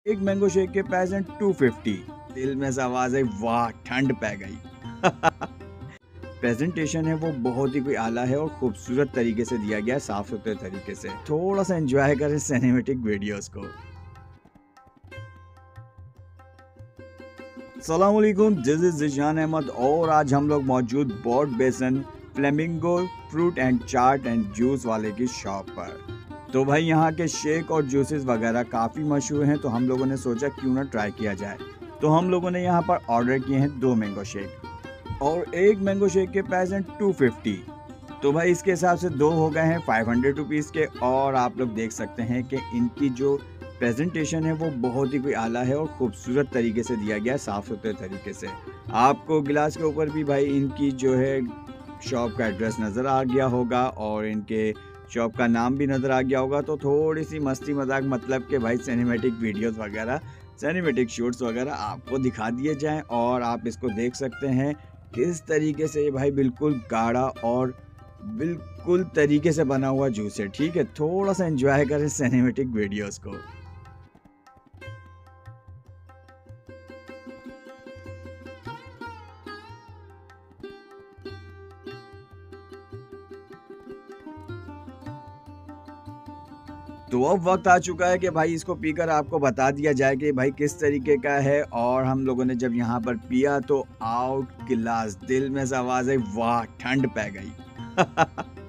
एक mango shake के price हैं 250। दिल में से आवाज आई, वाह ठंड पै गई। प्रेजेंटेशन है वो बहुत ही कोई आला है और खूबसूरत तरीके से दिया गया है, साफ सुथरे तरीके से। थोड़ा सा एंजॉय करें सिनेमेटिक वीडियोस को। अस्सलाम वालेकुम, दिस इज जिशान अहमद और आज हम लोग मौजूद बोर्ड बेसन Flamingo fruit and chaat and juice वाले की शॉप पर। तो भाई यहाँ के शेक और जूसेस वगैरह काफ़ी मशहूर हैं, तो हम लोगों ने सोचा क्यों ना ट्राई किया जाए। तो हम लोगों ने यहाँ पर ऑर्डर किए हैं 2 मैंगो शेक और एक मैंगो शेक के प्राइस हैं 250। तो भाई इसके हिसाब से 2 हो गए हैं 500 रुपीज़ के। और आप लोग देख सकते हैं कि इनकी जो प्रेजेंटेशन है वो बहुत ही कोई आला है और खूबसूरत तरीके से दिया गया है, साफ़ सुथरे तरीके से। आपको गिलास के ऊपर भी भाई इनकी जो है शॉप का एड्रेस नज़र आ गया होगा और इनके शॉप का नाम भी नज़र आ गया होगा। तो थोड़ी सी मस्ती मजाक मतलब कि भाई सिनेमैटिक वीडियोस वगैरह, सिनेमैटिक शूट्स वगैरह आपको दिखा दिए जाएं और आप इसको देख सकते हैं किस तरीके से ये भाई बिल्कुल गाढ़ा और बिल्कुल तरीके से बना हुआ जूस है। ठीक है, थोड़ा सा एंजॉय करें सिनेमैटिक वीडियोस को। तो अब वक्त आ चुका है कि भाई इसको पीकर आपको बता दिया जाए कि भाई किस तरीके का है। और हम लोगों ने जब यहाँ पर पिया तो आउट गिलास, दिल में से आवाज आई, वाह ठंड पै गई।